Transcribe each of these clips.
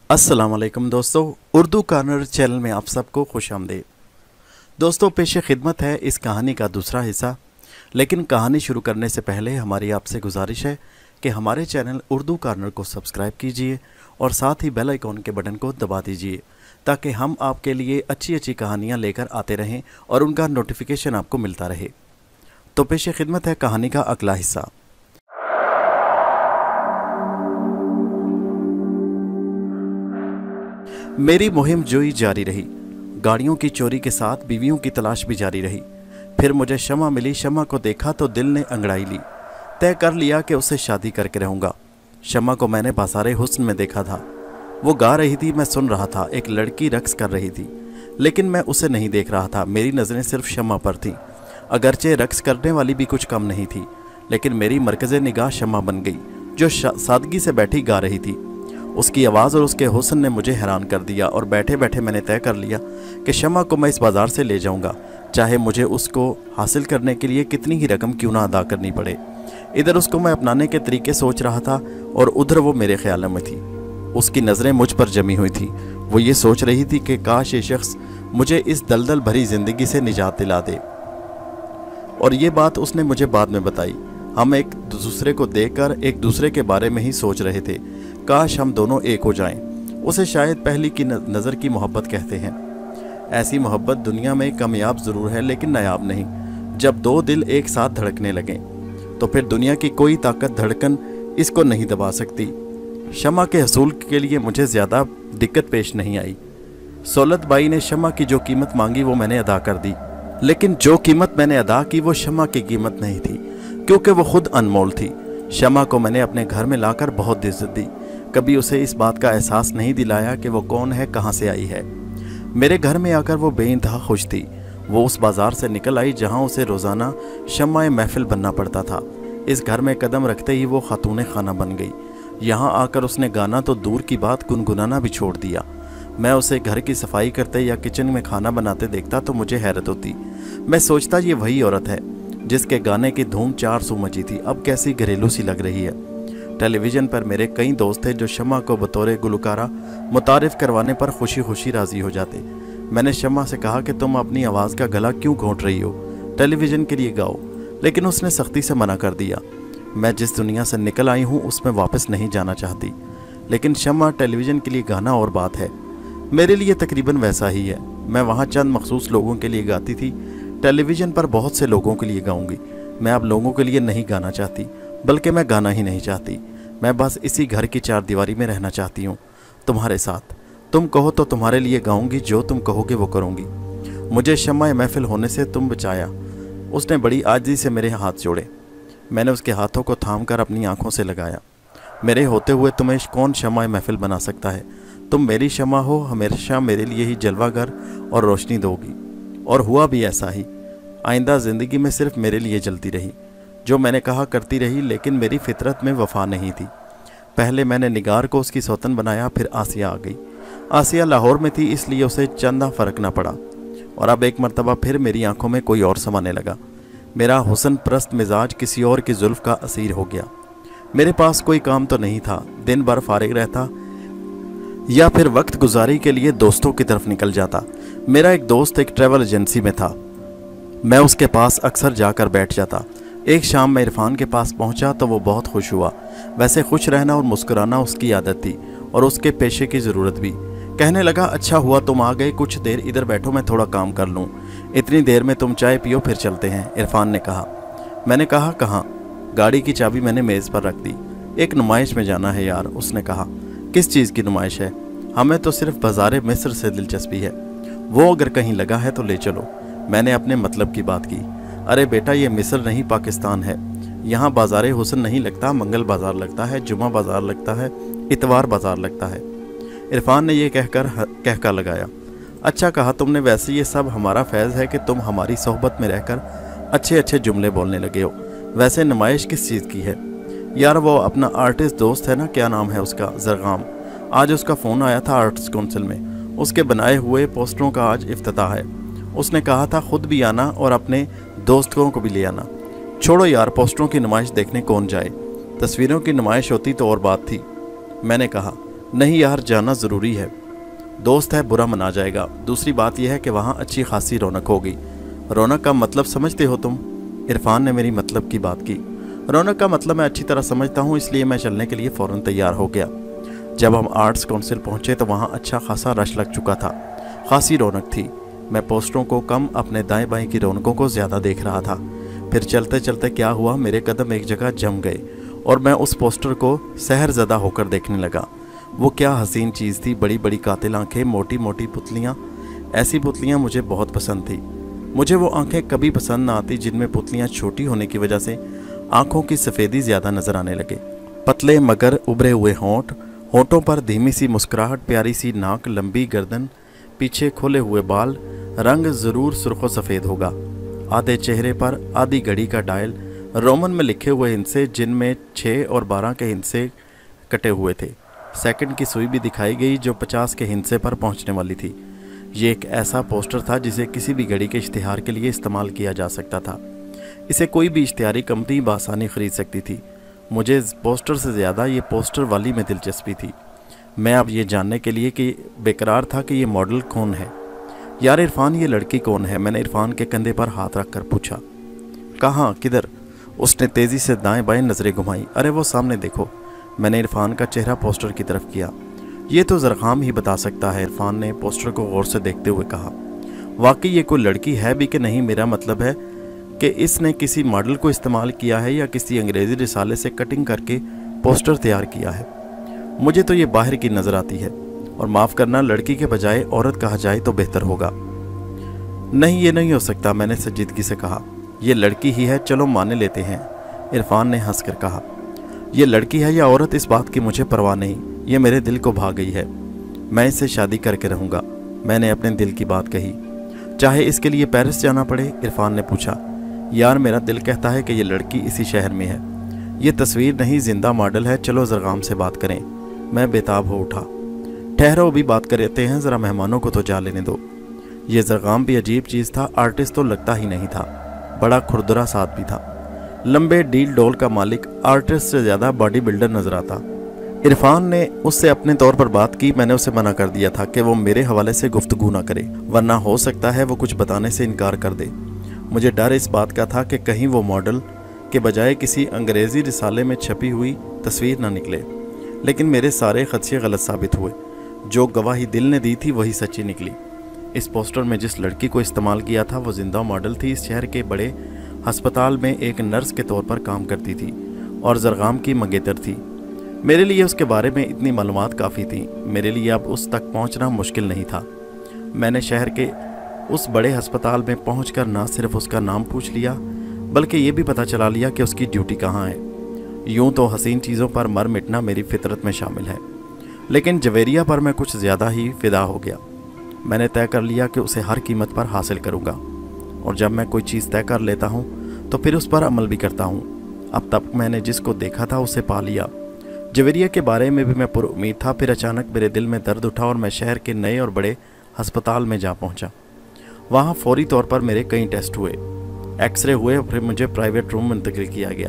अस्सलामुअलैकुम दोस्तों, Urdu corner channel में आप सबको खुश आमदीद। दोस्तों, पेश खिदमत है इस कहानी का दूसरा हिस्सा। लेकिन कहानी शुरू करने से पहले हमारी आपसे गुजारिश है कि हमारे चैनल उर्दू कॉर्नर को सब्सक्राइब कीजिए और साथ ही बेल आइकॉन के बटन को दबा दीजिए ताकि हम आपके लिए अच्छी अच्छी कहानियाँ लेकर आते रहें और उनका नोटिफिकेशन आपको मिलता रहे। तो पेश खिदमत है कहानी का अगला हिस्सा। मेरी मुहिम जोई जारी रही। गाड़ियों की चोरी के साथ बीवियों की तलाश भी जारी रही। फिर मुझे शमा मिली। शमा को देखा तो दिल ने अंगड़ाई ली। तय कर लिया कि उससे शादी करके रहूँगा। शमा को मैंने बाज़ारे हुस्न में देखा था। वो गा रही थी, मैं सुन रहा था। एक लड़की रक्स कर रही थी, लेकिन मैं उसे नहीं देख रहा था। मेरी नज़रें सिर्फ शमा पर थीं। अगरचे रक्स करने वाली भी कुछ कम नहीं थी, लेकिन मेरी मरकज़ निगाह शमा बन गई, जो सादगी से बैठी गा रही थी। उसकी आवाज़ और उसके हुस्न ने मुझे हैरान कर दिया और बैठे बैठे मैंने तय कर लिया कि शमा को मैं इस बाज़ार से ले जाऊंगा, चाहे मुझे उसको हासिल करने के लिए कितनी ही रकम क्यों ना अदा करनी पड़े। इधर उसको मैं अपनाने के तरीके सोच रहा था और उधर वो मेरे ख्यालों में थी। उसकी नज़रें मुझ पर जमी हुई थी। वो ये सोच रही थी कि काश ये शख्स मुझे इस दलदल भरी ज़िंदगी से निजात दिला दे। और ये बात उसने मुझे बाद में बताई। हम एक दूसरे को देखकर एक दूसरे के बारे में ही सोच रहे थे, काश हम दोनों एक हो जाएं। उसे शायद पहली की नज़र की मोहब्बत कहते हैं। ऐसी मोहब्बत दुनिया में कामयाब ज़रूर है, लेकिन नायाब नहीं। जब दो दिल एक साथ धड़कने लगें तो फिर दुनिया की कोई ताकत धड़कन इसको नहीं दबा सकती। शमा के हसूल के लिए मुझे ज़्यादा दिक्कत पेश नहीं आई। सौलत बाई ने शमा की जो कीमत मांगी वो मैंने अदा कर दी, लेकिन जो कीमत मैंने अदा की वो शमा की कीमत नहीं थी, क्योंकि वो खुद अनमोल थी। शमा को मैंने अपने घर में लाकर बहुत इज्जत दी। कभी उसे इस बात का एहसास नहीं दिलाया कि वो कौन है, कहाँ से आई है। मेरे घर में आकर वो बेइंतहा खुश थी। वो उस बाज़ार से निकल आई जहाँ उसे रोज़ाना शम्मा महफिल बनना पड़ता था। इस घर में कदम रखते ही वो खातून खाना बन गई। यहाँ आकर उसने गाना तो दूर की बात, गुनगुनाना भी छोड़ दिया। मैं उसे घर की सफाई करते या किचन में खाना बनाते देखता तो मुझे हैरत होती। मैं सोचता ये वही औरत है जिसके गाने की धूम 400 मची थी, अब कैसी घरेलू सी लग रही है। टेलीविज़न पर मेरे कई दोस्त थे जो शमा को बतौर गुलकारा मुतारिफ़ करवाने पर खुशी खुशी राज़ी हो जाते। मैंने शमा से कहा कि तुम अपनी आवाज़ का गला क्यों घोंट रही हो, टेलीविज़न के लिए गाओ, लेकिन उसने सख्ती से मना कर दिया। मैं जिस दुनिया से निकल आई हूँ उसमें वापस नहीं जाना चाहती, लेकिन शमा टेलीविज़न के लिए गाना और बात है। मेरे लिए तकरीबन वैसा ही है। मैं वहाँ चंद मखसूस लोगों के लिए गाती थी, टेलीविज़न पर बहुत से लोगों के लिए गाऊंगी। मैं अब लोगों के लिए नहीं गाना चाहती, बल्कि मैं गाना ही नहीं चाहती। मैं बस इसी घर की चार दीवारी में रहना चाहती हूँ, तुम्हारे साथ। तुम कहो तो तुम्हारे लिए गाऊंगी, जो तुम कहोगे वो करूँगी। मुझे शम्मा महफिल होने से तुम बचाया। उसने बड़ी आजिज़ी से मेरे हाथ जोड़े। मैंने उसके हाथों को थाम कर अपनी आँखों से लगाया। मेरे होते हुए तुम्हें कौन शम्मा महफिल बना सकता है? तुम मेरी शम्मा हो, हमेशा मेरे लिए ही जलवागर और रोशनी दोगी। और हुआ भी ऐसा ही। आइंदा ज़िंदगी में सिर्फ मेरे लिए जलती रही। जो मैंने कहा करती रही, लेकिन मेरी फितरत में वफा नहीं थी। पहले मैंने निगार को उसकी सौतन बनाया, फिर आसिया आ गई। आसिया लाहौर में थी, इसलिए उसे चंदा फ़र्क ना पड़ा। और अब एक मर्तबा फिर मेरी आंखों में कोई और समाने लगा। मेरा हुस्न परस्त मिजाज किसी और की जुल्फ़ का असीर हो गया। मेरे पास कोई काम तो नहीं था। दिन भर फारिग रहता या फिर वक्त गुजारी के लिए दोस्तों की तरफ निकल जाता। मेरा एक दोस्त एक ट्रैवल एजेंसी में था। मैं उसके पास अक्सर जाकर बैठ जाता। एक शाम मैं इरफान के पास पहुंचा तो वो बहुत खुश हुआ। वैसे खुश रहना और मुस्कुराना उसकी आदत थी और उसके पेशे की ज़रूरत भी। कहने लगा, अच्छा हुआ तुम आ गए, कुछ देर इधर बैठो, मैं थोड़ा काम कर लूँ। इतनी देर में तुम चाय पियो, फिर चलते हैं, इरफान ने कहा। मैंने कहा, कहाँ? गाड़ी की चाबी मैंने मेज़ पर रख दी। एक नुमाइश में जाना है यार, उसने कहा। किस चीज़ की नुमाइश है? हमें तो सिर्फ बाज़ार मिस्र से दिलचस्पी है। वो अगर कहीं लगा है तो ले चलो। मैंने अपने मतलब की बात की। अरे बेटा, ये मिस्र नहीं पाकिस्तान है। यहाँ बाज़ार हुस्न नहीं लगता, मंगल बाज़ार लगता है, जुमा बाज़ार लगता है, इतवार बाज़ार लगता है। इरफान ने यह कहकर कहका लगाया। अच्छा कहा तुमने। वैसे ये सब हमारा फैज़ है कि तुम हमारी सोहबत में रहकर अच्छे अच्छे जुमले बोलने लगे हो। वैसे नुमाइश किस चीज़ की है? यार वो अपना आर्टिस्ट दोस्त है ना, क्या नाम है उसका, ज़रगाम। आज उसका फ़ोन आया था आर्ट्स काउंसिल में। उसके बनाए हुए पोस्टरों का आज इफ्तिताह है। उसने कहा था खुद भी आना और अपने दोस्तों को भी ले आना। छोड़ो यार, पोस्टरों की नुमाइश देखने कौन जाए, तस्वीरों की नुमाइश होती तो और बात थी। मैंने कहा, नहीं यार, जाना ज़रूरी है। दोस्त है, बुरा मना जाएगा। दूसरी बात यह है कि वहाँ अच्छी खासी रौनक होगी। रौनक का मतलब समझते हो तुम? इरफान ने मेरी मतलब की बात की। रौनक का मतलब मैं अच्छी तरह समझता हूँ, इसलिए मैं चलने के लिए फ़ौरन तैयार हो गया। जब हम आर्ट्स काउंसिल पहुँचे तो वहाँ अच्छा खासा रश लग चुका था, खासी रौनक थी। मैं पोस्टरों को कम, अपने दाएं बाएं की रौनकों को ज़्यादा देख रहा था। फिर चलते चलते क्या हुआ, मेरे कदम एक जगह जम गए और मैं उस पोस्टर को सहरज़दा होकर देखने लगा। वो क्या हसीन चीज़ थी, बड़ी बड़ी कातिल आंखें, मोटी मोटी पुतलियाँ। ऐसी पुतलियाँ मुझे बहुत पसंद थी। मुझे वो आंखें कभी पसंद ना आती जिनमें पुतलियाँ छोटी होने की वजह से आंखों की सफ़ेदी ज़्यादा नज़र आने लगे। पतले मगर उभरे हुए होंठ, होंठों पर धीमी सी मुस्कुराहट, प्यारी सी नाक, लंबी गर्दन, पीछे खोले हुए बाल। रंग ज़रूर सुर्ख सफ़ेद होगा। आधे चेहरे पर आधी घड़ी का डायल, रोमन में लिखे हुए हिंसे जिनमें 6 और 12 के हिंसे कटे हुए थे। सेकंड की सुई भी दिखाई गई जो 50 के हिंसे पर पहुंचने वाली थी। ये एक ऐसा पोस्टर था जिसे किसी भी घड़ी के इश्तिहार के लिए इस्तेमाल किया जा सकता था। इसे कोई भी इश्तिहारी कंपनी बआसानी ख़रीद सकती थी। मुझे इस पोस्टर से ज़्यादा ये पोस्टर वाली में दिलचस्पी थी। मैं अब ये जानने के लिए कि बेकरार था कि ये मॉडल कौन है। यार इरफान, ये लड़की कौन है? मैंने इरफान के कंधे पर हाथ रख कर पूछा। कहाँ, किधर? उसने तेज़ी से दाएं बाएं नज़रें घुमाई। अरे वो सामने देखो। मैंने इरफान का चेहरा पोस्टर की तरफ किया। ये तो ज़रख़ाम ही बता सकता है, इरफान ने पोस्टर को गौर से देखते हुए कहा। वाकई ये कोई लड़की है भी कि नहीं? मेरा मतलब है कि इसने किसी मॉडल को इस्तेमाल किया है या किसी अंग्रेज़ी रिसाले से कटिंग करके पोस्टर तैयार किया है। मुझे तो ये बाहर की नज़र आती है, और माफ़ करना, लड़की के बजाय औरत कहा जाए तो बेहतर होगा। नहीं, ये नहीं हो सकता, मैंने संजीदगी से कहा। ये लड़की ही है, चलो माने लेते हैं, इरफान ने हंस कर कहा। ये लड़की है या औरत, इस बात की मुझे परवाह नहीं, ये मेरे दिल को भा गई है। मैं इससे शादी करके रहूँगा, मैंने अपने दिल की बात कही। चाहे इसके लिए पेरिस जाना पड़े? इरफान ने पूछा। यार मेरा दिल कहता है कि ये लड़की इसी शहर में है। ये तस्वीर नहीं, जिंदा मॉडल है। चलो ज़रग़ाम से बात करें। मैं बेताब हो उठा। ठहरो, भी बात करते हैं, ज़रा मेहमानों को तो जा लेने दो। ये ज़रग़ाम भी अजीब चीज़ था। आर्टिस्ट तो लगता ही नहीं था, बड़ा खुरदरा सा आदमी था। लंबे डील डोल का मालिक आर्टिस्ट से ज़्यादा बॉडी बिल्डर नजर आता। इरफान ने उससे अपने तौर पर बात की। मैंने उसे मना कर दिया था कि वो मेरे हवाले से गुफ्तगू ना करे, वरना हो सकता है वो कुछ बताने से इनकार कर दे। मुझे डर इस बात का था कि कहीं वो मॉडल के बजाय किसी अंग्रेज़ी रिसाले में छपी हुई तस्वीर ना निकले। लेकिन मेरे सारे खदशे गलत साबित हुए। जो गवाही दिल ने दी थी वही सच्ची निकली। इस पोस्टर में जिस लड़की को इस्तेमाल किया था वो जिंदा मॉडल थी। इस शहर के बड़े अस्पताल में एक नर्स के तौर पर काम करती थी और ज़रग़ाम की मंगेतर थी। मेरे लिए उसके बारे में इतनी मालूमात काफ़ी थी। मेरे लिए अब उस तक पहुंचना मुश्किल नहीं था। मैंने शहर के उस बड़े अस्पताल में पहुंचकर ना सिर्फ उसका नाम पूछ लिया, बल्कि ये भी पता चला लिया कि उसकी ड्यूटी कहाँ है। यूं तो हसीन चीज़ों पर मर मिटना मेरी फितरत में शामिल है, लेकिन जवेरिया पर मैं कुछ ज़्यादा ही फ़िदा हो गया। मैंने तय कर लिया कि उसे हर कीमत पर हासिल करूँगा, और जब मैं कोई चीज़ तय कर लेता हूँ तो फिर उस पर अमल भी करता हूँ। अब तक मैंने जिसको देखा था उसे पा लिया। जवेरिया के बारे में भी मैं पुरुम्मीद था। फिर अचानक मेरे दिल में दर्द उठा और मैं शहर के नए और बड़े अस्पताल में जा पहुँचा। वहाँ फौरी तौर पर मेरे कई टेस्ट हुए, एक्सरे हुए, फिर मुझे प्राइवेट रूम मुंतकिल किया गया।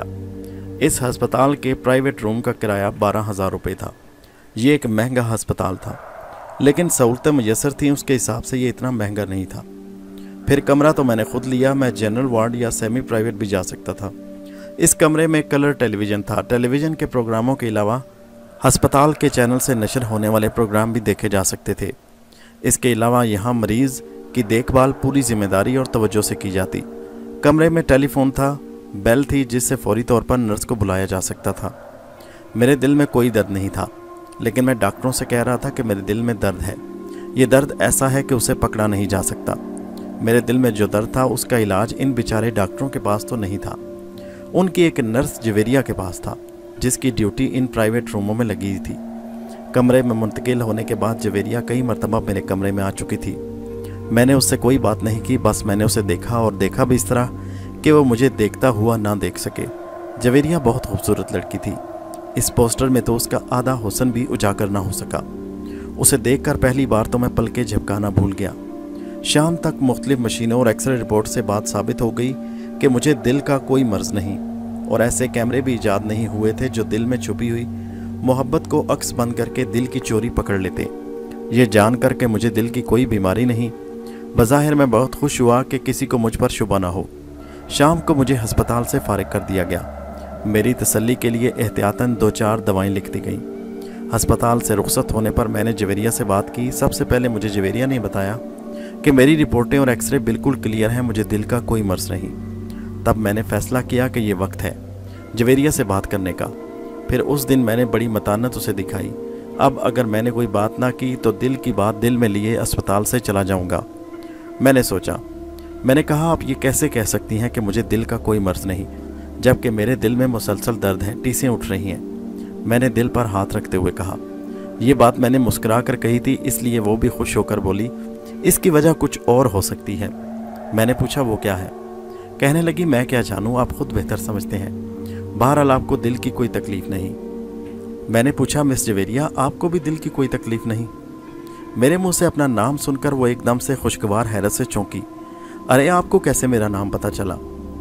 इस अस्पताल के प्राइवेट रूम का किराया 12,000 रुपये था। ये एक महंगा अस्पताल था, लेकिन सहूलतें मुयसर थीं उसके हिसाब से ये इतना महंगा नहीं था। फिर कमरा तो मैंने खुद लिया। मैं जनरल वार्ड या सेमी प्राइवेट भी जा सकता था। इस कमरे में कलर टेलीविज़न था। टेलीविज़न के प्रोग्रामों के अलावा अस्पताल के चैनल से नशर होने वाले प्रोग्राम भी देखे जा सकते थे। इसके अलावा यहाँ मरीज़ की देखभाल पूरी जिम्मेदारी और तवज्जो से की जाती। कमरे में टेलीफोन था, बेल थी जिससे फौरी तौर पर नर्स को बुलाया जा सकता था। मेरे दिल में कोई दर्द नहीं था, लेकिन मैं डॉक्टरों से कह रहा था कि मेरे दिल में दर्द है। ये दर्द ऐसा है कि उसे पकड़ा नहीं जा सकता। मेरे दिल में जो दर्द था उसका इलाज इन बेचारे डॉक्टरों के पास तो नहीं था। उनकी एक नर्स जवेरिया के पास था, जिसकी ड्यूटी इन प्राइवेट रूमों में लगी थी। कमरे में मुंतकिल होने के बाद जवेरिया कई मरतबा मेरे कमरे में आ चुकी थी। मैंने उससे कोई बात नहीं की, बस मैंने उसे देखा, और देखा भी इस तरह कि वो मुझे देखता हुआ ना देख सके। जवेरिया बहुत खूबसूरत लड़की थी। इस पोस्टर में तो उसका आधा हुस्न भी उजागर ना हो सका। उसे देखकर पहली बार तो मैं पलके झपकाना भूल गया। शाम तक मुख्तलिफ मशीनों और एक्सरे रिपोर्ट से बात साबित हो गई कि मुझे दिल का कोई मर्ज़ नहीं, और ऐसे कैमरे भी ईजाद नहीं हुए थे जो दिल में छुपी हुई मोहब्बत को अक्स बंद करके दिल की चोरी पकड़ लेते। ये जान कर के मुझे दिल की कोई बीमारी नहीं। बज़ाहिर मैं बहुत खुश हुआ कि किसी को मुझ पर शुबा ना हो। शाम को मुझे हस्पताल से फारिग कर दिया गया। मेरी तसल्ली के लिए एहतियातन 2-4 दवाएं लिख दी गईं। हस्पताल से रुखसत होने पर मैंने जवेरिया से बात की। सबसे पहले मुझे जवेरिया ने बताया कि मेरी रिपोर्टें और एक्सरे बिल्कुल क्लियर हैं, मुझे दिल का कोई मर्ज़ नहीं। तब मैंने फ़ैसला किया कि ये वक्त है जवेरिया से बात करने का। फिर उस दिन मैंने बड़ी मतानत उसे दिखाई। अब अगर मैंने कोई बात ना की तो दिल की बात दिल में लिए अस्पताल से चला जाऊंगा। मैंने सोचा, मैंने कहा, आप ये कैसे कह सकती हैं कि मुझे दिल का कोई मर्ज़ नहीं, जबकि मेरे दिल में मुसलसल दर्द है, टीसें उठ रही हैं। मैंने दिल पर हाथ रखते हुए कहा। ये बात मैंने मुस्कुरा कर कही थी, इसलिए वो भी खुश होकर बोली, इसकी वजह कुछ और हो सकती है। मैंने पूछा, वो क्या है? कहने लगी, मैं क्या जानूँ, आप खुद बेहतर समझते हैं। बहरहाल आपको दिल की कोई तकलीफ़ नहीं। मैंने पूछा, मिस जवेरिया, आपको भी दिल की कोई तकलीफ़ नहीं? मेरे मुंह से अपना नाम सुनकर वो एकदम से खुशगवार हैरत से चौंकी। अरे आपको कैसे मेरा नाम पता चला?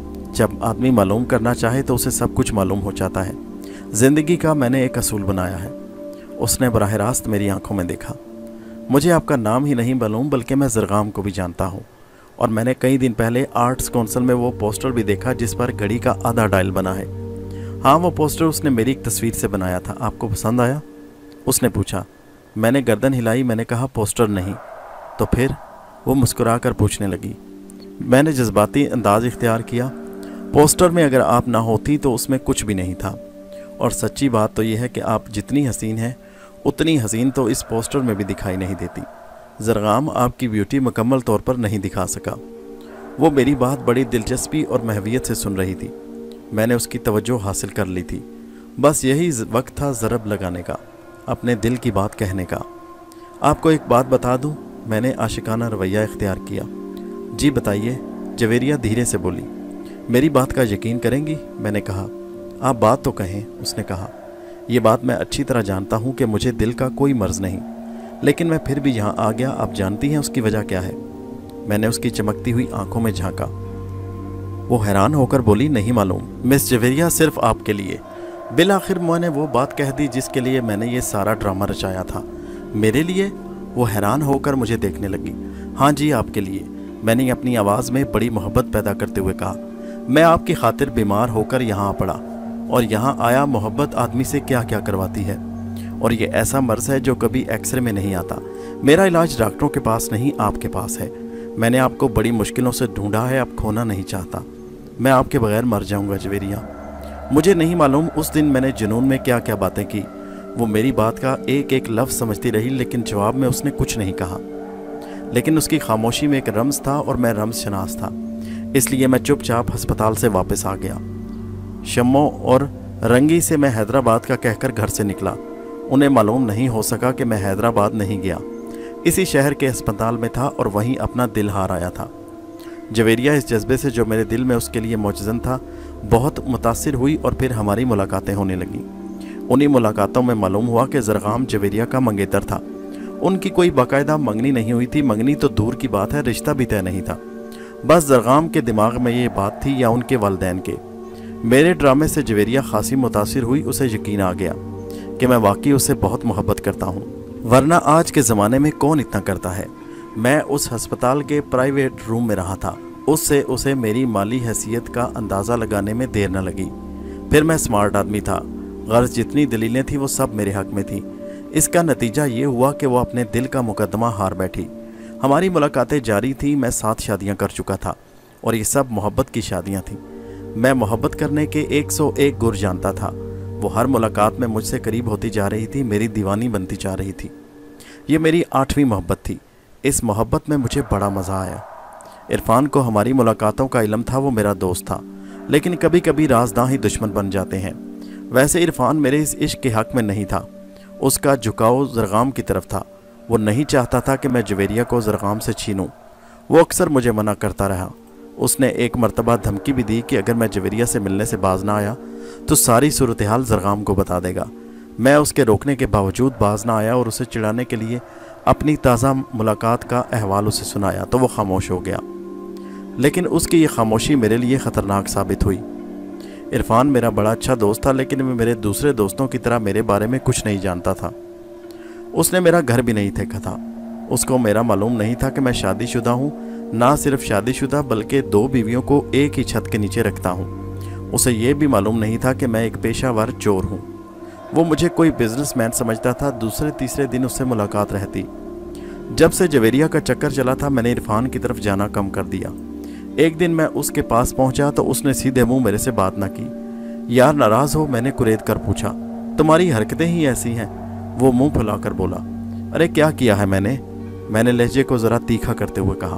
जब आदमी मालूम करना चाहे तो उसे सब कुछ मालूम हो जाता है। ज़िंदगी का मैंने एक असूल बनाया है। उसने बराह रास्त मेरी आंखों में देखा। मुझे आपका नाम ही नहीं मालूम, बल्कि मैं ज़रगाम को भी जानता हूँ। और मैंने कई दिन पहले आर्ट्स काउंसिल में वो पोस्टर भी देखा जिस पर घड़ी का आधा डायल बना है। हाँ, वो पोस्टर उसने मेरी एक तस्वीर से बनाया था। आपको पसंद आया? उसने पूछा। मैंने गर्दन हिलाई। मैंने कहा, पोस्टर नहीं। तो फिर? वो मुस्कुरा कर पूछने लगी। मैंने जज्बाती अंदाज इख्तियार किया। पोस्टर में अगर आप ना होती तो उसमें कुछ भी नहीं था। और सच्ची बात तो यह है कि आप जितनी हसीन हैं उतनी हसीन तो इस पोस्टर में भी दिखाई नहीं देती। ज़रगाम आपकी ब्यूटी मुकम्मल तौर पर नहीं दिखा सका। वो मेरी बात बड़ी दिलचस्पी और महवियत से सुन रही थी। मैंने उसकी तवज्जो हासिल कर ली थी। बस यही वक्त था ज़रब लगाने का, अपने दिल की बात कहने का। आपको एक बात बता दूं? मैंने आशिकाना रवैया इख्तियार किया। जी बताइए, जवेरिया धीरे से बोली। मेरी बात का यकीन करेंगी? मैंने कहा। आप बात तो कहें, उसने कहा। ये बात मैं अच्छी तरह जानता हूँ कि मुझे दिल का कोई मर्ज़ नहीं, लेकिन मैं फिर भी यहाँ आ गया। आप जानती हैं उसकी वजह क्या है? मैंने उसकी चमकती हुई आंखों में झांका। वो हैरान होकर बोली, नहीं मालूम मिस जवेरिया, सिर्फ आपके लिए। बिल आखिर मैंने वो बात कह दी जिसके लिए मैंने ये सारा ड्रामा रचाया था। मेरे लिए? वो हैरान होकर मुझे देखने लगी। हाँ जी, आपके लिए। मैंने अपनी आवाज़ में बड़ी मोहब्बत पैदा करते हुए कहा। मैं आपकी खातिर बीमार होकर यहाँ आ पड़ा और यहाँ आया। मोहब्बत आदमी से क्या क्या करवाती है, और ये ऐसा मर्ज़ है जो कभी एक्सरे में नहीं आता। मेरा इलाज डॉक्टरों के पास नहीं, आपके पास है। मैंने आपको बड़ी मुश्किलों से ढूंढा है, अब खोना नहीं चाहता। मैं आपके बगैर मर जाऊंगा जवेरिया। मुझे नहीं मालूम उस दिन मैंने जुनून में क्या क्या बातें की। वो मेरी बात का एक एक लफ्ज़ समझती रही, लेकिन जवाब में उसने कुछ नहीं कहा। लेकिन उसकी खामोशी में एक रमज़ था और मैं रमज़ शनास था, इसलिए मैं चुपचाप अस्पताल से वापस आ गया। शम्मो और रंगी से मैं हैदराबाद का कहकर घर से निकला। उन्हें मालूम नहीं हो सका कि मैं हैदराबाद नहीं गया, इसी शहर के अस्पताल में था और वहीं अपना दिल हार आया था। जवेरिया इस जज्बे से जो मेरे दिल में उसके लिए मौजूद था बहुत मुतासिर हुई और फिर हमारी मुलाकातें होने लगीं। उन्हीं मुलाकातों में मालूम हुआ कि ज़रगाम जवेरिया का मंगेतर था। उनकी कोई बाकायदा मंगनी नहीं हुई थी, मंगनी तो दूर की बात है, रिश्ता भी तय नहीं था। बस ज़रगाम के दिमाग में ये बात थी या उनके वालिदैन के। मेरे ड्रामे से जवेरिया खासी मुतासिर हुई। उसे यकीन आ गया कि मैं वाकई उससे बहुत मोहब्बत करता हूँ, वरना आज के ज़माने में कौन इतना करता है। मैं उस हस्पताल के प्राइवेट रूम में रहा था। उससे उसे मेरी माली हैसियत का अंदाज़ा लगाने में देर न लगी। फिर मैं स्मार्ट आदमी था, गर्ज जितनी दलीलें थी वो सब मेरे हक़ में थी। इसका नतीजा ये हुआ कि वो अपने दिल का मुकदमा हार बैठी। हमारी मुलाकातें जारी थी। मैं 7 शादियाँ कर चुका था और ये सब मोहब्बत की शादियाँ थीं। मैं मोहब्बत करने के 101 गुर जानता था। वो हर मुलाकात में मुझसे करीब होती जा रही थी, मेरी दीवानी बनती जा रही थी। ये मेरी 8वीं मोहब्बत थी। इस मोहब्बत में मुझे बड़ा मज़ा आया। इरफान को हमारी मुलाकातों का इल्म था, वो मेरा दोस्त था, लेकिन कभी कभी राजदां ही दुश्मन बन जाते हैं। वैसे इरफान मेरे इस इश्क के हक़ में नहीं था। उसका झुकाव ज़रगाम की तरफ था। वो नहीं चाहता था कि मैं जवेरिया को ज़रगाम से छीनूं। वो अक्सर मुझे मना करता रहा। उसने एक मर्तबा धमकी भी दी कि अगर मैं जवेरिया से मिलने से बाज ना आया तो सारी सूरत हाल ज़रगाम को बता देगा। मैं उसके रोकने के बावजूद बाज ना आया और उसे चिढ़ाने के लिए अपनी ताज़ा मुलाकात का अहवाल उसे सुनाया तो वो खामोश हो गया। लेकिन उसकी ये खामोशी मेरे लिए ख़तरनाक साबित हुई। इरफान मेरा बड़ा अच्छा दोस्त था, लेकिन वो मेरे दूसरे दोस्तों की तरह मेरे बारे में कुछ नहीं जानता था। उसने मेरा घर भी नहीं देखा था। उसको मेरा मालूम नहीं था कि मैं शादीशुदा हूँ, ना सिर्फ शादीशुदा बल्कि 2 बीवियों को एक ही छत के नीचे रखता हूँ। उसे ये भी मालूम नहीं था कि मैं एक पेशावर चोर हूँ। वो मुझे कोई बिजनेसमैन समझता था। दूसरे तीसरे दिन उससे मुलाकात रहती। जब से जवेरिया का चक्कर चला था, मैंने इरफान की तरफ जाना कम कर दिया। एक दिन मैं उसके पास पहुंचा तो उसने सीधे मुंह मेरे से बात ना की। यार नाराज हो? मैंने कुरेद कर पूछा। तुम्हारी हरकतें ही ऐसी हैं, वो मुंह फुलाकर बोला। अरे क्या किया है मैंने लहजे को जरा तीखा करते हुए कहा।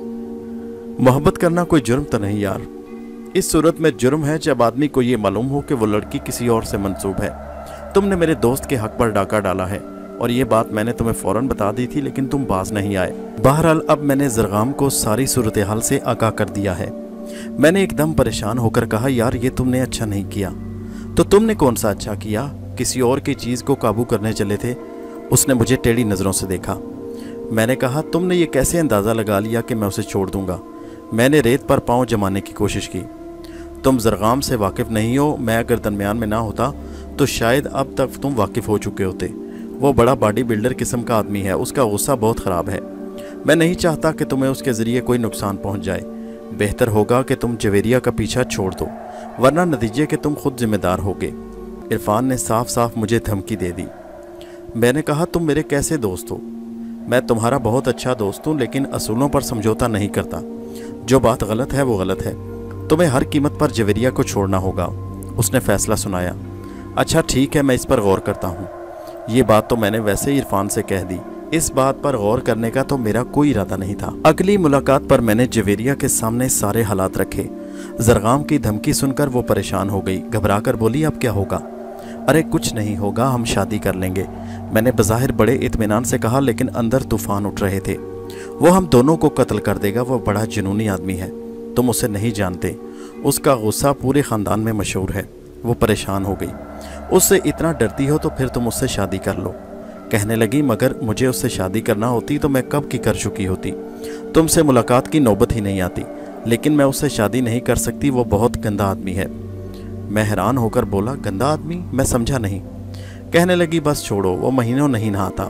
मोहब्बत करना कोई जुर्म तो नहीं यार। इस सूरत में जुर्म है जब आदमी को ये मालूम हो कि वो लड़की किसी और से मंसूब है। तुमने मेरे दोस्त के हक पर डाका डाला है और ये बात मैंने तुम्हें फौरन बता दी थी, लेकिन तुम बाज नहीं आए। बहरहाल अब मैंने ज़रगाम को सारी सूरत हाल से आगाह कर दिया है। मैंने एकदम परेशान होकर कहा, यार ये तुमने अच्छा नहीं किया। तो तुमने कौन सा अच्छा किया? किसी और की चीज़ को काबू करने चले थे। उसने मुझे टेढ़ी नज़रों से देखा। मैंने कहा, तुमने ये कैसे अंदाज़ा लगा लिया कि मैं उसे छोड़ दूंगा? मैंने रेत पर पाँव जमाने की कोशिश की। तुम ज़रगाम से वाकिफ़ नहीं हो। मैं अगर दरमियान में ना होता तो शायद अब तक तुम वाकिफ़ हो चुके होते। वो बड़ा बॉडी बिल्डर किस्म का आदमी है। उसका गुस्सा बहुत ख़राब है। मैं नहीं चाहता कि तुम्हें उसके ज़रिए कोई नुकसान पहुंच जाए। बेहतर होगा कि तुम जवेरिया का पीछा छोड़ दो, वरना नतीजे के तुम खुद जिम्मेदार होगे। इरफान ने साफ साफ मुझे धमकी दे दी। मैंने कहा, तुम मेरे कैसे दोस्त हो? मैं तुम्हारा बहुत अच्छा दोस्त हूँ, लेकिन असूलों पर समझौता नहीं करता। जो बात गलत है वो गलत है। तुम्हें हर कीमत पर जवेरिया को छोड़ना होगा। उसने फैसला सुनाया। अच्छा ठीक है, मैं इस पर गौर करता हूँ। ये बात तो मैंने वैसे ही इरफान से कह दी। इस बात पर गौर करने का तो मेरा कोई इरादा नहीं था। अगली मुलाकात पर मैंने जवेरिया के सामने सारे हालात रखे। ज़रगाम की धमकी सुनकर वो परेशान हो गई। घबरा कर बोली, अब क्या होगा? अरे कुछ नहीं होगा, हम शादी कर लेंगे। मैंने बज़ाहिर बड़े इत्मीनान से कहा, लेकिन अंदर तूफान उठ रहे थे। वो हम दोनों को कत्ल कर देगा। वो बड़ा जुनूनी आदमी है, तुम उसे नहीं जानते। उसका गुस्सा पूरे ख़ानदान में मशहूर है। वो परेशान हो गई। उससे इतना डरती हो तो फिर तुम उससे शादी कर लो। कहने लगी, मगर मुझे उससे शादी करना होती तो मैं कब की कर चुकी होती। तुमसे मुलाकात की नौबत ही नहीं आती। लेकिन मैं उससे शादी नहीं कर सकती। वो बहुत गंदा आदमी है। मैं हैरान होकर बोला, गंदा आदमी? मैं समझा नहीं। कहने लगी, बस छोड़ो। वो महीनों नहीं नहाता,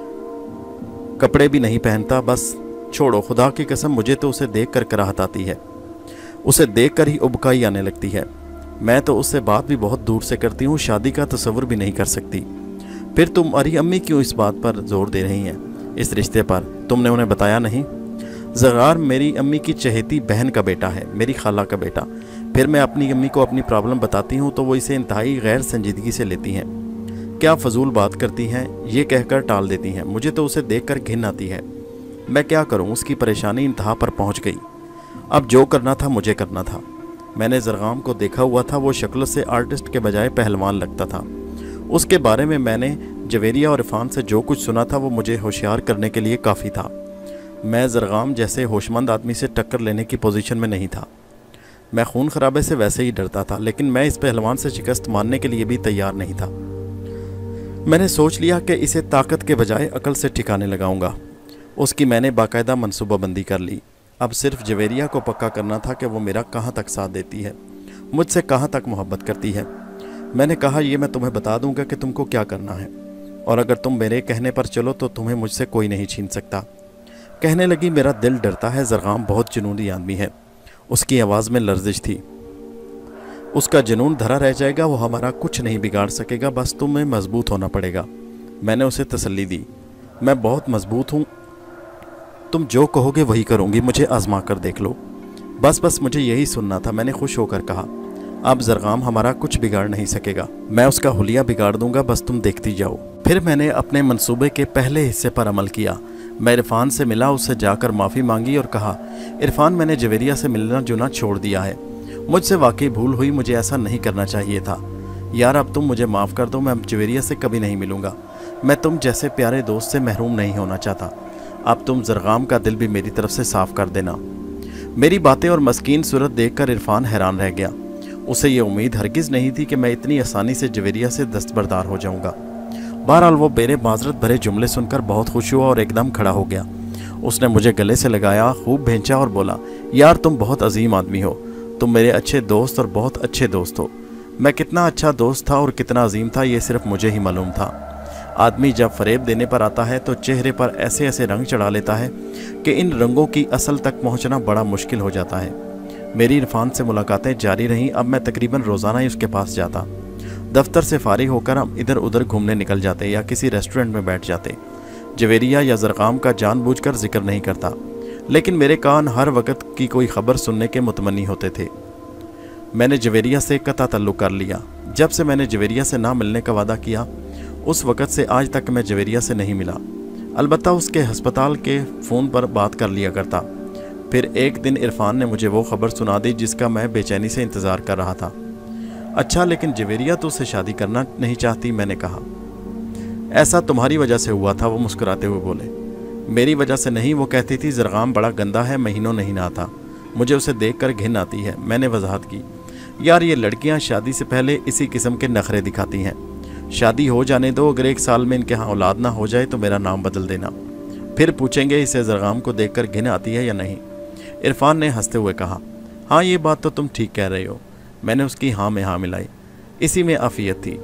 कपड़े भी नहीं पहनता। बस छोड़ो, खुदा की कसम मुझे तो उसे देख कर कराहत आती है। उसे देख कर ही उबकाई आने लगती है। मैं तो उससे बात भी बहुत दूर से करती हूँ, शादी का तसव्वुर भी नहीं कर सकती। फिर तुम्हारी अम्मी क्यों इस बात पर जोर दे रही हैं, इस रिश्ते पर? तुमने उन्हें बताया नहीं? ज़रार मेरी अम्मी की चहेती बहन का बेटा है, मेरी खाला का बेटा। फिर मैं अपनी अम्मी को अपनी प्रॉब्लम बताती हूँ तो वो इसे इंतहाई गैर संजीदगी से लेती हैं। क्या फजूल बात करती हैं, ये कहकर टाल देती हैं। मुझे तो उसे देखकर घिन आती है। मैं क्या करूँ? उसकी परेशानी इंतहा पर पहुँच गई। अब जो करना था मुझे करना था। मैंने ज़रगाम को देखा हुआ था। वो शक्ल से आर्टिस्ट के बजाय पहलवान लगता था। उसके बारे में मैंने जवेरिया और इरफान से जो कुछ सुना था वो मुझे होशियार करने के लिए काफ़ी था। मैं ज़रगाम जैसे होशमंद आदमी से टक्कर लेने की पोजीशन में नहीं था। मैं खून खराबे से वैसे ही डरता था, लेकिन मैं इस पहलवान से शिकस्त मानने के लिए भी तैयार नहीं था। मैंने सोच लिया कि इसे ताकत के बजाय अकल से ठिकाने लगाऊंगा। उसकी मैंने बाकायदा मनसूबाबंदी कर ली। अब सिर्फ जवेरिया को पक्का करना था कि वो मेरा कहाँ तक साथ देती है, मुझसे कहाँ तक मोहब्बत करती है। मैंने कहा, ये मैं तुम्हें बता दूंगा कि तुमको क्या करना है, और अगर तुम मेरे कहने पर चलो तो तुम्हें मुझसे कोई नहीं छीन सकता। कहने लगी, मेरा दिल डरता है। ज़रगाम बहुत जुनूनी आदमी है। उसकी आवाज़ में लर्जिश थी। उसका जुनून धरा रह जाएगा, वो हमारा कुछ नहीं बिगाड़ सकेगा, बस तुम्हें मजबूत होना पड़ेगा। मैंने उसे तसल्ली दी। मैं बहुत मजबूत हूँ, तुम जो कहोगे वही करूँगी, मुझे आजमा कर देख लो। बस मुझे यही सुनना था। मैंने खुश होकर कहा, अब ज़रगाम हमारा कुछ बिगाड़ नहीं सकेगा। मैं उसका हुलिया बिगाड़ दूंगा, बस तुम देखती जाओ। फिर मैंने अपने मंसूबे के पहले हिस्से पर अमल किया। मैं इरफान से मिला, उससे जाकर माफ़ी मांगी और कहा, इरफान मैंने जवेरिया से मिलना जुलना छोड़ दिया है। मुझसे वाकई भूल हुई, मुझे ऐसा नहीं करना चाहिए था। यार अब तुम मुझे माफ़ कर दो। मैं अब जवेरिया से कभी नहीं मिलूँगा। मैं तुम जैसे प्यारे दोस्त से महरूम नहीं होना चाहता। अब तुम ज़रगाम का दिल भी मेरी तरफ से साफ़ कर देना। मेरी बातें और मस्कीन सूरत देखकर इरफान हैरान रह गया। उसे ये उम्मीद हरगिज़ नहीं थी कि मैं इतनी आसानी से जवेरिया से दस्तबरदार हो जाऊंगा। बहरहाल वो मेरे माजरत भरे जुमले सुनकर बहुत खुश हुआ और एकदम खड़ा हो गया। उसने मुझे गले से लगाया, खूब भेंचा और बोला, यार तुम बहुत अजीम आदमी हो। तुम मेरे अच्छे दोस्त और बहुत अच्छे दोस्त हो। मैं कितना अच्छा दोस्त था और कितना अजीम था ये सिर्फ मुझे ही मालूम था। आदमी जब फरेब देने पर आता है तो चेहरे पर ऐसे ऐसे रंग चढ़ा लेता है कि इन रंगों की असल तक पहुंचना बड़ा मुश्किल हो जाता है। मेरी इरफान से मुलाकातें जारी रहीं। अब मैं तकरीबन रोज़ाना ही उसके पास जाता। दफ्तर से फारिग होकर हम इधर उधर घूमने निकल जाते या किसी रेस्टोरेंट में बैठ जाते। जवेरिया या ज़रग़ाम का जानबूझकर जिक्र नहीं करता, लेकिन मेरे कान हर वक्त की कोई ख़बर सुनने के मुतमन्नी होते थे। मैंने जवेरिया से कता तल्लुक़ कर लिया। जब से मैंने जवेरिया से ना मिलने का वादा किया उस वक़्त से आज तक मैं जवेरिया से नहीं मिला। अलबत्ता उसके हस्पताल के फ़ोन पर बात कर लिया करता। फिर एक दिन इरफान ने मुझे वो ख़बर सुना दी जिसका मैं बेचैनी से इंतज़ार कर रहा था। अच्छा, लेकिन जवेरिया तो उससे शादी करना नहीं चाहती, मैंने कहा। ऐसा तुम्हारी वजह से हुआ था, वो मुस्कुराते हुए बोले। मेरी वजह से नहीं, वो कहती थी ज़रग़ाम बड़ा गंदा है, महीनों नहीं नहाता, मुझे उसे देखकर घिन आती है। मैंने वजाहत की, यार ये लड़कियां शादी से पहले इसी किस्म के नखरे दिखाती हैं। शादी हो जाने दो, अगर 1 साल में इनके यहाँ औलाद ना हो जाए तो मेरा नाम बदल देना, फिर पूछेंगे इसे ज़रग़ाम को देखकर घिन आती है या नहीं। इरफान ने हंसते हुए कहा, हाँ ये बात तो तुम ठीक कह रहे हो। मैंने उसकी हाँ में हाँ मिलाई। इसी में आफियत थी।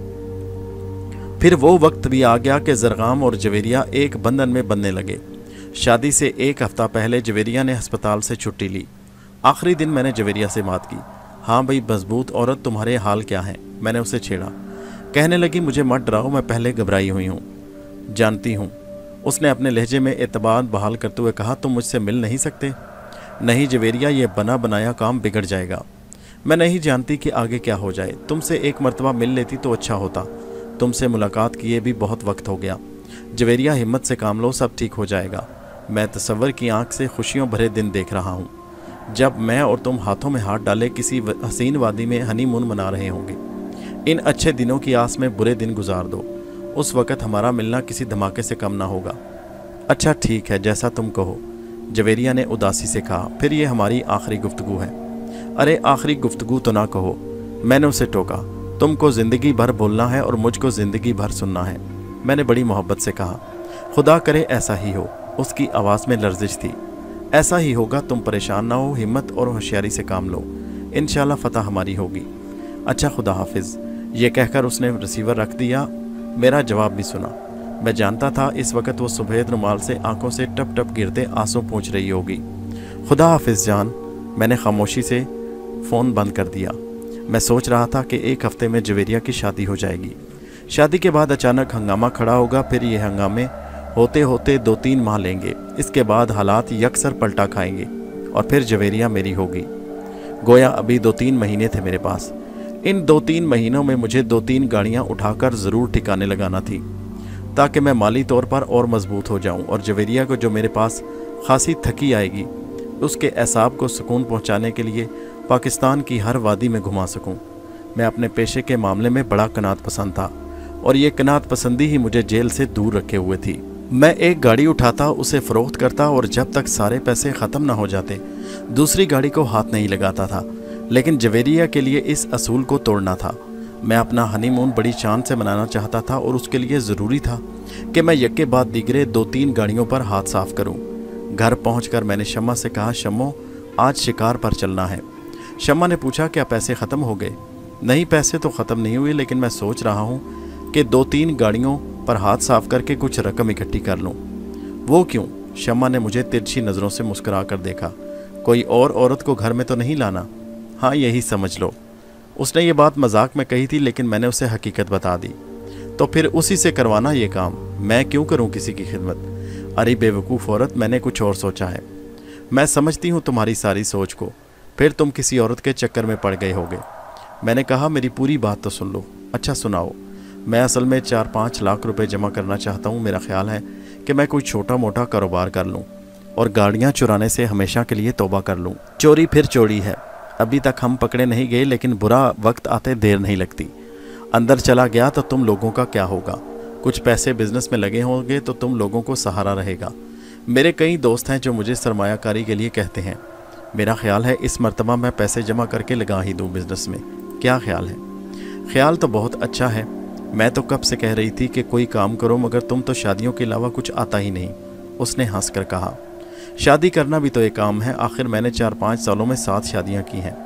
फिर वो वक्त भी आ गया कि ज़रग़ाम और जवेरिया एक बंधन में बंधने लगे। शादी से 1 हफ़्ता पहले जवेरिया ने अस्पताल से छुट्टी ली। आखिरी दिन मैंने जवेरिया से बात की। हाँ भाई मजबूत औरत, तुम्हारे हाल क्या हैं? मैंने उसे छेड़ा। कहने लगी, मुझे मत डराओ, मैं पहले घबराई हुई हूँ, जानती हूँ। उसने अपने लहजे में एतबार बहाल करते हुए कहा, तुम मुझसे मिल नहीं सकते? नहीं जवेरिया, ये बना बनाया काम बिगड़ जाएगा। मैं नहीं जानती कि आगे क्या हो जाए। तुमसे एक मरतबा मिल लेती तो अच्छा होता। तुमसे मुलाकात किए भी बहुत वक्त हो गया। जवेरिया हिम्मत से काम लो, सब ठीक हो जाएगा। मैं तसव्वुर की आंख से खुशियों भरे दिन देख रहा हूँ, जब मैं और तुम हाथों में हाथ डाले किसी हसीन वादी में हनीमून मना रहे होंगे। इन अच्छे दिनों की आस में बुरे दिन गुजार दो, उस वक़्त हमारा मिलना किसी धमाके से कम ना होगा। अच्छा ठीक है, जैसा तुम कहो, जवेरिया ने उदासी से कहा। फिर ये हमारी आखिरी गुफ्तगू है। अरे आखिरी गुफ्तगू तो ना कहो, मैंने उसे टोका। तुमको ज़िंदगी भर बोलना है और मुझको ज़िंदगी भर सुनना है, मैंने बड़ी मोहब्बत से कहा। खुदा करे ऐसा ही हो। उसकी आवाज़ में लर्जिश थी। ऐसा ही होगा, तुम परेशान ना हो, हिम्मत और होशियारी से काम लो, इंशाल्लाह फ़तह हमारी होगी। अच्छा खुदा हाफिज़। ये कहकर उसने रिसीवर रख दिया। मेरा जवाब भी सुना। मैं जानता था इस वक्त वो सफ़ेद रुमाल से आंखों से टप टप गिरते आंसू पूंछ रही होगी। खुदा हाफिज़ जान। मैंने खामोशी से फ़ोन बंद कर दिया। मैं सोच रहा था कि 1 हफ़्ते में जवेरिया की शादी हो जाएगी। शादी के बाद अचानक हंगामा खड़ा होगा, फिर ये हंगामे होते होते 2-3 माह लेंगे। इसके बाद हालात यकसर पलटा खाएंगे और फिर जवेरिया मेरी होगी। गोया अभी 2-3 महीने थे मेरे पास। इन 2-3 महीनों में मुझे 2-3 गाड़ियाँ उठाकर ज़रूर ठिकाने लगाना थी, ताकि मैं माली तौर पर और मजबूत हो जाऊँ और जवेरिया को, जो मेरे पास खासी थकी आएगी, उसके एसाब को सुकून पहुँचाने के लिए पाकिस्तान की हर वादी में घुमा सकूं। मैं अपने पेशे के मामले में बड़ा कनात पसंद था और ये कनात पसंदी ही मुझे जेल से दूर रखे हुए थी। मैं एक गाड़ी उठाता, उसे फ़रोख्त करता और जब तक सारे पैसे ख़त्म ना हो जाते दूसरी गाड़ी को हाथ नहीं लगाता था। लेकिन जवेरिया के लिए इस असूल को तोड़ना था। मैं अपना हनीमून बड़ी शान से मनाना चाहता था और उसके लिए ज़रूरी था कि मैं यक्के बाद दीगरे 2-3 गाड़ियों पर हाथ साफ़ करूँ। घर पहुँच मैंने शम्मा से कहा, शम्मो आज शिकार पर चलना है। शम्मा ने पूछा, क्या पैसे ख़त्म हो गए? नहीं, पैसे तो ख़त्म नहीं हुए, लेकिन मैं सोच रहा हूँ कि 2-3 गाड़ियों पर हाथ साफ करके कुछ रकम इकट्ठी कर लूँ। वो क्यों? शम्मा ने मुझे तिरछी नज़रों से मुस्कुरा कर देखा। कोई और औरत को घर में तो नहीं लाना? हाँ यही समझ लो। उसने ये बात मजाक में कही थी, लेकिन मैंने उसे हकीकत बता दी। तो फिर उसी से करवाना ये काम, मैं क्यों करूँ किसी की खिदमत? अरे बेवकूफ़ औरत, मैंने कुछ और सोचा है। मैं समझती हूँ तुम्हारी सारी सोच को, फिर तुम किसी औरत के चक्कर में पड़ गए होगे। मैंने कहा, मेरी पूरी बात तो सुन लो। अच्छा सुनाओ। मैं असल में 4-5 लाख रुपए जमा करना चाहता हूँ। मेरा ख्याल है कि मैं कोई छोटा मोटा कारोबार कर लूँ और गाड़ियाँ चुराने से हमेशा के लिए तौबा कर लूँ। चोरी फिर चोरी है। अभी तक हम पकड़े नहीं गए, लेकिन बुरा वक्त आते देर नहीं लगती। अंदर चला गया तो तुम लोगों का क्या होगा? कुछ पैसे बिजनेस में लगे होंगे तो तुम लोगों को सहारा रहेगा। मेरे कई दोस्त हैं जो मुझे सरमायाकारी के लिए कहते हैं। मेरा ख्याल है इस मर्तबा मैं पैसे जमा करके लगा ही दूँ बिज़नेस में। क्या ख्याल है? ख्याल तो बहुत अच्छा है। मैं तो कब से कह रही थी कि कोई काम करो, मगर तुम तो शादियों के अलावा कुछ आता ही नहीं। उसने हंस कर कहा, शादी करना भी तो एक काम है। आखिर मैंने 4-5 सालों में 7 शादियाँ की हैं।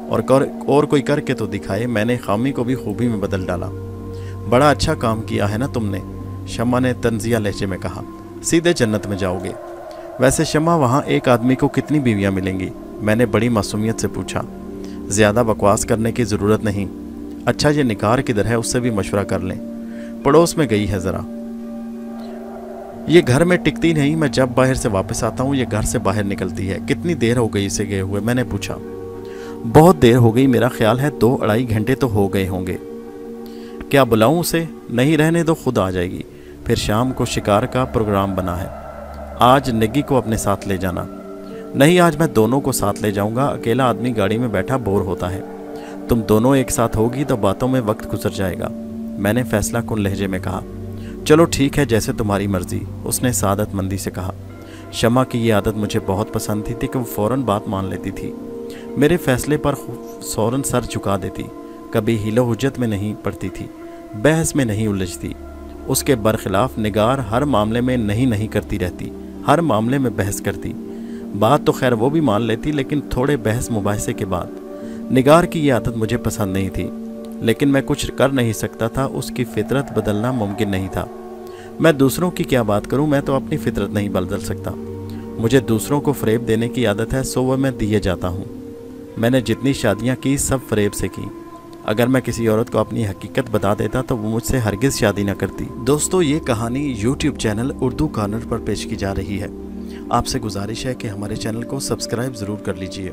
और कोई करके तो दिखाए। मैंने खामी को भी खूबी में बदल डाला। बड़ा अच्छा काम किया है ना तुमने, शम्मा ने तंजिया लहजे में कहा। सीधे जन्नत में जाओगे। वैसे शम्मा, वहाँ एक आदमी को कितनी बीवियाँ मिलेंगी? मैंने बड़ी मासूमियत से पूछा। ज़्यादा बकवास करने की ज़रूरत नहीं। अच्छा, ये निकार किधर है, उससे भी मशवरा कर लें। पड़ोस में गई है ज़रा। ये घर में टिकती नहीं। मैं जब बाहर से वापस आता हूँ ये घर से बाहर निकलती है। कितनी देर हो गई इसे गए हुए? मैंने पूछा। बहुत देर हो गई, मेरा ख्याल है 2-2.5 घंटे तो हो गए होंगे। क्या बुलाऊं उसे? नहीं, रहने दो, खुद आ जाएगी। फिर शाम को शिकार का प्रोग्राम बना है। आज निग्गी को अपने साथ ले जाना। नहीं, आज मैं दोनों को साथ ले जाऊंगा। अकेला आदमी गाड़ी में बैठा बोर होता है। तुम दोनों एक साथ होगी तो बातों में वक्त गुजर जाएगा। मैंने फैसला कुन लहजे में कहा। चलो ठीक है, जैसे तुम्हारी मर्जी, उसने सादतमंदी से कहा। शम्मा की ये आदत मुझे बहुत पसंद थी कि वो फ़ौरन बात मान लेती थी। मेरे फैसले पर फ़ौरन सर झुका देती। कभी हिलो हुज्जत में नहीं पड़ती थी, बहस में नहीं उलझती। उसके बरखिलाफ निगार हर मामले में नहीं करती रहती, हर मामले में बहस करती। बात तो खैर वो भी मान लेती, लेकिन थोड़े बहस मुबाहिसे के बाद। निगार की ये आदत मुझे पसंद नहीं थी, लेकिन मैं कुछ कर नहीं सकता था। उसकी फितरत बदलना मुमकिन नहीं था। मैं दूसरों की क्या बात करूं, मैं तो अपनी फितरत नहीं बदल सकता। मुझे दूसरों को फ़रेब देने की आदत है, सो वह मैं दिए जाता हूं। मैंने जितनी शादियां की सब फ़रेब से की। अगर मैं किसी औरत को अपनी हकीकत बता देता तो वो मुझसे हरगिज़ शादी न करती। दोस्तों, ये कहानी यूट्यूब चैनल उर्दू कॉर्नर पर पेश की जा रही है। आपसे गुजारिश है कि हमारे चैनल को सब्सक्राइब ज़रूर कर लीजिए।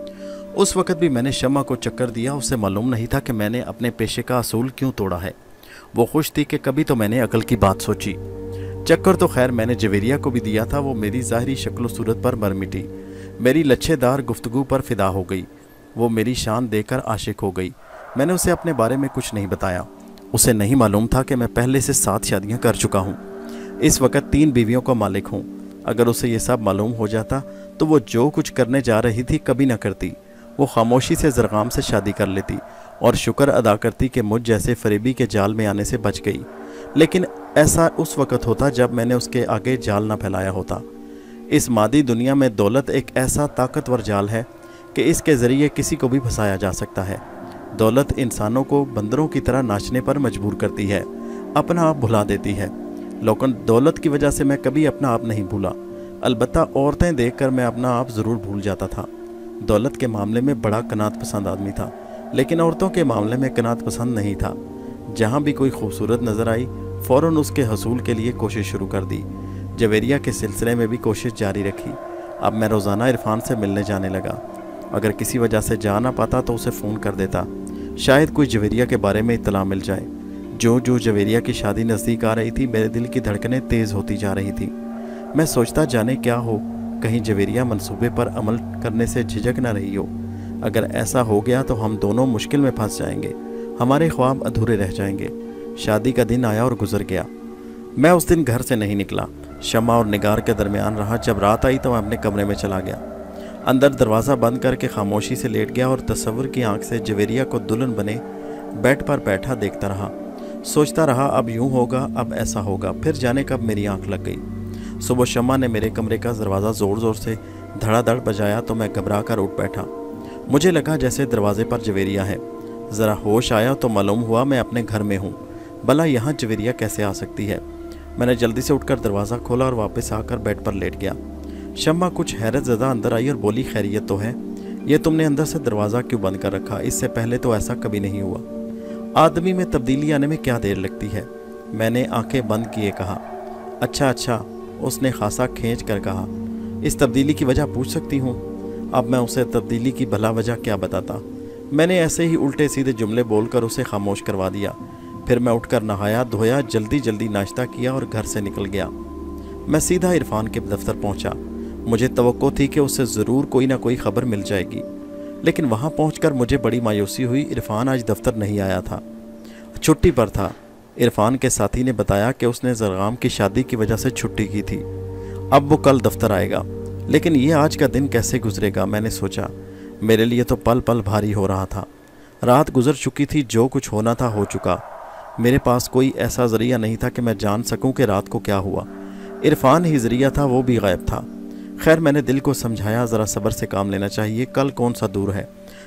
उस वक़्त भी मैंने शम्मा को चक्कर दिया। उसे मालूम नहीं था कि मैंने अपने पेशे का असूल क्यों तोड़ा है। वो खुश थी कि कभी तो मैंने अकल की बात सोची। चक्कर तो खैर मैंने जवेरिया को भी दिया था। वो मेरी ज़ाहिरी शक्ल सूरत पर मर मिटी, मेरी लच्छेदार गुफ्तगू पर फ़िदा हो गई। वो मेरी शान देकर आशिक हो गई। मैंने उसे अपने बारे में कुछ नहीं बताया। उसे नहीं मालूम था कि मैं पहले से 7 शादियाँ कर चुका हूँ। इस वक्त 3 बीवियों का मालिक हूँ। अगर उसे ये सब मालूम हो जाता तो वो जो कुछ करने जा रही थी कभी ना करती। वो खामोशी से ज़रगाम से शादी कर लेती और शुक्र अदा करती कि मुझ जैसे फरेबी के जाल में आने से बच गई। लेकिन ऐसा उस वक़्त होता जब मैंने उसके आगे जाल ना फैलाया होता। इस मादी दुनिया में दौलत एक ऐसा ताकतवर जाल है कि इसके ज़रिए किसी को भी फंसाया जा सकता है। दौलत इंसानों को बंदरों की तरह नाचने पर मजबूर करती है, अपना आप भुला देती है। लेकिन दौलत की वजह से मैं कभी अपना आप नहीं भूला। अलबत्ता औरतें देखकर मैं अपना आप ज़रूर भूल जाता था। दौलत के मामले में बड़ा कनात पसंद आदमी था, लेकिन औरतों के मामले में कनात पसंद नहीं था। जहाँ भी कोई खूबसूरत नज़र आई फ़ौरन उसके हसूल के लिए कोशिश शुरू कर दी। जवेरिया के सिलसिले में भी कोशिश जारी रखी। अब मैं रोज़ाना इरफान से मिलने जाने लगा। अगर किसी वजह से जा ना पाता तो उसे फ़ोन कर देता, शायद कोई जवेरिया के बारे में इत्तला मिल जाए। जो जवेरिया की शादी नज़दीक आ रही थी, मेरे दिल की धड़कनें तेज़ होती जा रही थी। मैं सोचता, जाने क्या हो, कहीं जवेरिया मंसूबे पर अमल करने से झिझक ना रही हो। अगर ऐसा हो गया तो हम दोनों मुश्किल में फंस जाएंगे, हमारे ख्वाब अधूरे रह जाएंगे। शादी का दिन आया और गुजर गया। मैं उस दिन घर से नहीं निकला। शम्मा और निगार के दरमियान रहा। जब रात आई तो मैं अपने कमरे में चला गया। अंदर दरवाज़ा बंद करके खामोशी से लेट गया और तस्वुर की आंख से जवेरिया को दुल्हन बने बेड पर बैठा देखता रहा। सोचता रहा, अब यूं होगा, अब ऐसा होगा। फिर जाने कब मेरी आंख लग गई। सुबह शम्मा ने मेरे कमरे का दरवाज़ा ज़ोर ज़ोर से धड़ाधड़ बजाया तो मैं घबरा कर उठ बैठा। मुझे लगा जैसे दरवाजे पर जवेरिया है। ज़रा होश आया तो मालूम हुआ मैं अपने घर में हूँ। भला यहाँ जवेरिया कैसे आ सकती है। मैंने जल्दी से उठकर दरवाज़ा खोला और वापस आकर बेड पर लेट गया। शम्मा कुछ हैरत ज़दा अंदर आई और बोली, खैरियत तो है? ये तुमने अंदर से दरवाज़ा क्यों बंद कर रखा? इससे पहले तो ऐसा कभी नहीं हुआ। आदमी में तब्दीली आने में क्या देर लगती है? मैंने आंखें बंद किए कहा। अच्छा, उसने खासा खींच कर कहा। इस तब्दीली की वजह पूछ सकती हूँ? अब मैं उसे तब्दीली की भला वजह क्या बताता। मैंने ऐसे ही उल्टे सीधे जुमले बोलकर उसे खामोश करवा दिया। फिर मैं उठकर नहाया धोया, जल्दी नाश्ता किया और घर से निकल गया। मैं सीधा इरफान के दफ्तर पहुंचा। मुझे तवक्को थी कि उससे ज़रूर कोई ना कोई खबर मिल जाएगी, लेकिन वहां पहुंचकर मुझे बड़ी मायूसी हुई। इरफान आज दफ्तर नहीं आया था, छुट्टी पर था। इरफान के साथी ने बताया कि उसने ज़रगाम की शादी की वजह से छुट्टी की थी। अब वो कल दफ्तर आएगा, लेकिन ये आज का दिन कैसे गुजरेगा, मैंने सोचा। मेरे लिए तो पल पल भारी हो रहा था। रात गुजर चुकी थी, जो कुछ होना था हो चुका। मेरे पास कोई ऐसा ज़रिया नहीं था कि मैं जान सकूं कि रात को क्या हुआ। इरफान ही ज़रिया था, वो भी गायब था। खैर, मैंने दिल को समझाया, ज़रा सब्र से काम लेना चाहिए, कल कौन सा दूर है।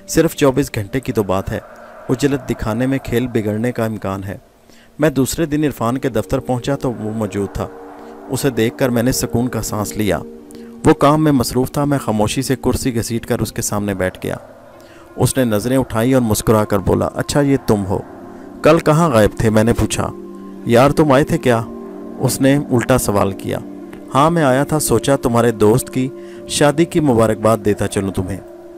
सिर्फ 24 घंटे की तो बात है। उजलत दिखाने में खेल बिगड़ने का इम्कान है। मैं दूसरे दिन इरफान के दफ्तर पहुंचा तो वो मौजूद था। उसे देखकर मैंने सुकून का सांस लिया। वो काम में मसरूफ़ था। मैं खामोशी से कुर्सी घसीट कर उसके सामने बैठ गया। उसने नज़रें उठाई और मुस्कुरा कर बोला, अच्छा ये तुम हो, कल कहाँ गायब थे? मैंने पूछा। यार तुम आए थे क्या? उसने उल्टा सवाल किया। हाँ मैं आया था, सोचा तुम्हारे दोस्त की शादी की मुबारकबाद देता चलूँ तुम्हें।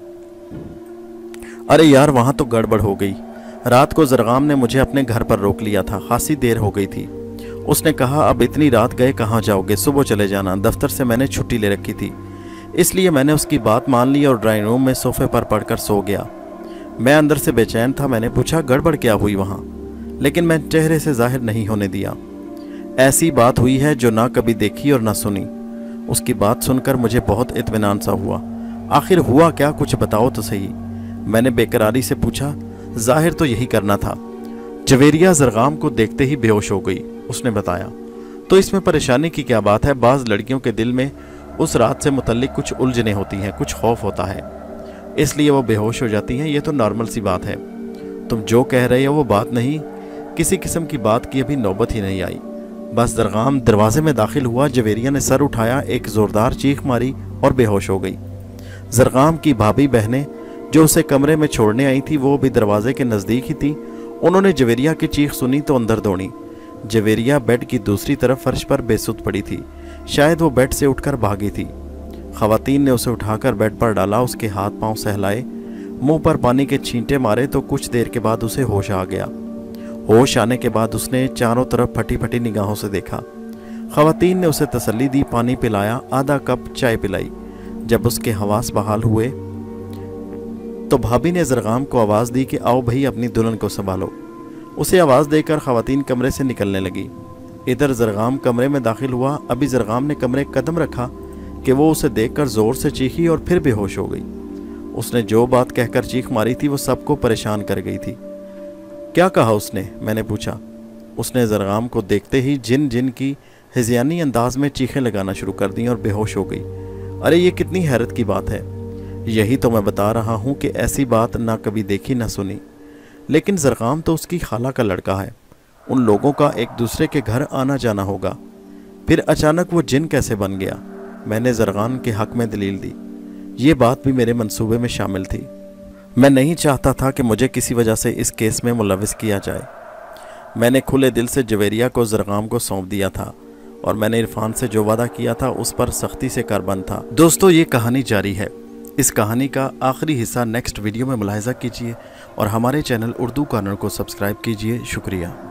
अरे यार वहाँ तो गड़बड़ हो गई। रात को ज़रगाम ने मुझे अपने घर पर रोक लिया था, खासी देर हो गई थी। उसने कहा अब इतनी रात गए कहाँ जाओगे, सुबह चले जाना। दफ्तर से मैंने छुट्टी ले रखी थी, इसलिए मैंने उसकी बात मान ली और ड्राइंग रूम में सोफे पर पड़कर सो गया। मैं अंदर से बेचैन था। मैंने पूछा गड़बड़ क्या हुई वहाँ, लेकिन मैं चेहरे से जाहिर नहीं होने दिया। ऐसी बात हुई है जो ना कभी देखी और ना सुनी। उसकी बात सुनकर मुझे बहुत इत्मीनान सा हुआ। आखिर हुआ क्या, कुछ बताओ तो सही। मैंने बेकरारी से पूछा। जाहिर तो यही करना था। जवेरिया ज़रगाम को देखते ही बेहोश हो गई, उसने बताया। तो इसमें परेशानी की क्या बात है? बाज़ लड़कियों के दिल में उस रात से मुतल्लिक कुछ उलझने होती हैं, कुछ खौफ होता है, इसलिए वो बेहोश हो जाती हैं। ये तो नॉर्मल सी बात है। तुम जो कह रहे हो वो बात नहीं, किसी किस्म की बात की अभी नौबत ही नहीं आई। बस ज़रगाम दरवाजे में दाखिल हुआ, जवेरिया ने सर उठाया, एक ज़ोरदार चीख मारी और बेहोश हो गई। ज़रगाम की भाभी बहनें जो उसे कमरे में छोड़ने आई थी वो भी दरवाजे के नज़दीक ही थी। उन्होंने जवेरिया की चीख सुनी तो अंदर दौड़ी। जवेरिया बेड की दूसरी तरफ फर्श पर बेसुध पड़ी थी। शायद वो बेड से उठकर भागी थी। ख़वातीन ने उसे उठाकर बेड पर डाला, उसके हाथ पांव सहलाए, मुंह पर पानी के छींटे मारे तो कुछ देर के बाद उसे होश आ गया। होश आने के बाद उसने चारों तरफ फटी फटी निगाहों से देखा। ख़वातीन ने उसे तसल्ली दी, पानी पिलाया, आधा कप चाय पिलाई। जब उसके हवास बहाल हुए तो भाभी ने ज़रगाम को आवाज़ दी कि आओ भाई अपनी दुल्हन को संभालो। उसे आवाज़ देकर ख़वातीन कमरे से निकलने लगी। इधर ज़रगाम कमरे में दाखिल हुआ। अभी ज़रगाम ने कमरे कदम रखा कि वो उसे देखकर ज़ोर से चीखी और फिर बेहोश हो गई। उसने जो बात कहकर चीख मारी थी वो सबको परेशान कर गई थी। क्या कहा उसने? मैंने पूछा। उसने ज़रगाम को देखते ही जिन जिन की हिज़यानी अंदाज में चीखें लगाना शुरू कर दी और बेहोश हो गई। अरे ये कितनी हैरत की बात है। यही तो मैं बता रहा हूँ कि ऐसी बात ना कभी देखी ना सुनी। लेकिन ज़रगाम तो उसकी खाला का लड़का है, उन लोगों का एक दूसरे के घर आना जाना होगा, फिर अचानक वो जिन कैसे बन गया? मैंने ज़रगाम के हक़ में दलील दी। ये बात भी मेरे मंसूबे में शामिल थी। मैं नहीं चाहता था कि मुझे किसी वजह से इस केस में मुलविस किया जाए। मैंने खुले दिल से जवेरिया को ज़रगाम को सौंप दिया था और मैंने इरफान से जो वादा किया था उस पर सख्ती से कारबंद था। दोस्तों ये कहानी जारी है। इस कहानी का आखिरी हिस्सा नेक्स्ट वीडियो में मुलाहिज़ा कीजिए और हमारे चैनल उर्दू कॉर्नर को सब्सक्राइब कीजिए। शुक्रिया।